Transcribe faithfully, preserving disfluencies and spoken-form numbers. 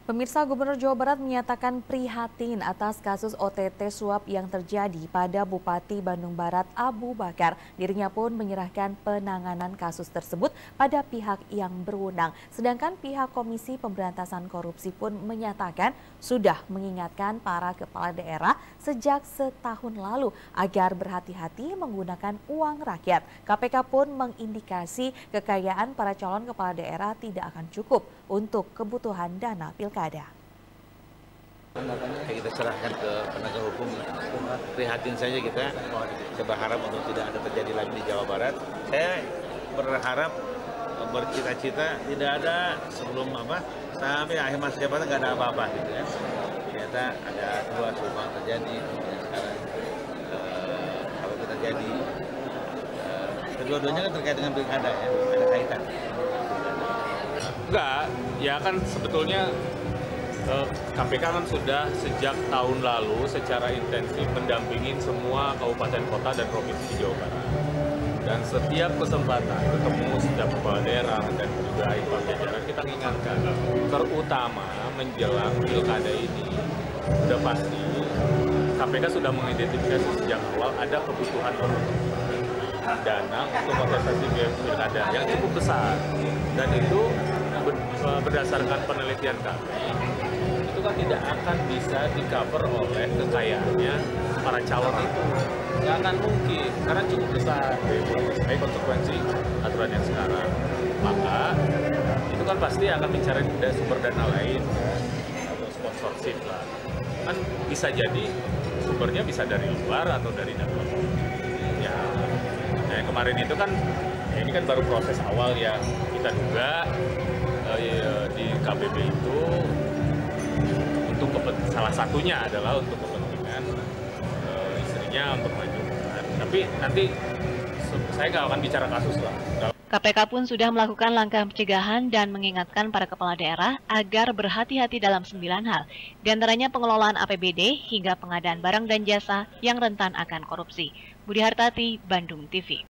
Pemirsa, Gubernur Jawa Barat menyatakan prihatin atas kasus O T T suap yang terjadi pada Bupati Bandung Barat Abu Bakar. Dirinya pun menyerahkan penanganan kasus tersebut pada pihak yang berwenang. Sedangkan pihak Komisi Pemberantasan Korupsi pun menyatakan sudah mengingatkan para kepala daerah sejak setahun lalu agar berhati-hati menggunakan uang rakyat. K P K pun mengindikasi kekayaan para calon kepala daerah tidak akan cukup untuk kebutuhan dana pilkada. Kita serahkan ke penegak hukum. Prihatin saja kita, kita berharap untuk tidak ada terjadi lagi di Jawa Barat. Saya berharap, bercita-cita tidak ada sebelum apa sampai akhir masa jabatan nggak ada apa-apa gitu ya. Ternyata ada dua sumpah terjadi. Sekarang eh, kalau kita terjadi eh, kedua-duanya kan terkait dengan pilkada ya, ada kaitan. Enggak, ya kan sebetulnya K P K kan sudah sejak tahun lalu secara intensif mendampingin semua kabupaten kota dan provinsi Jawa Barat. Dan setiap kesempatan ketemu setiap kepala daerah dan juga ipar jajaran kita ingatkan, terutama menjelang pilkada ini, sudah pasti K P K sudah mengidentifikasi sejak awal ada kebutuhan dana untuk kontestasi pilkada yang cukup besar, dan itu berdasarkan penelitian kami itu kan tidak akan bisa di-cover oleh kekayaannya para calon itu. Nggak akan mungkin, karena cukup besar sebagai konsekuensi aturan yang sekarang. Maka itu kan pasti akan mencari sumber dana lain atau sponsorship lah. Kan bisa jadi sumbernya bisa dari luar atau dari dalam. Ya, nah yang kemarin itu kan ya ini kan baru proses awal ya. Kita duga eh, di K B B itu untuk salah satunya adalah untuk kepentingan uh, istrinya untuk majukan. Tapi nanti saya nggak akan bicara kasus lah. K P K pun sudah melakukan langkah pencegahan dan mengingatkan para kepala daerah agar berhati-hati dalam sembilan hal, di antaranya pengelolaan A P B D hingga pengadaan barang dan jasa yang rentan akan korupsi. Budi Hartati, Bandung T V.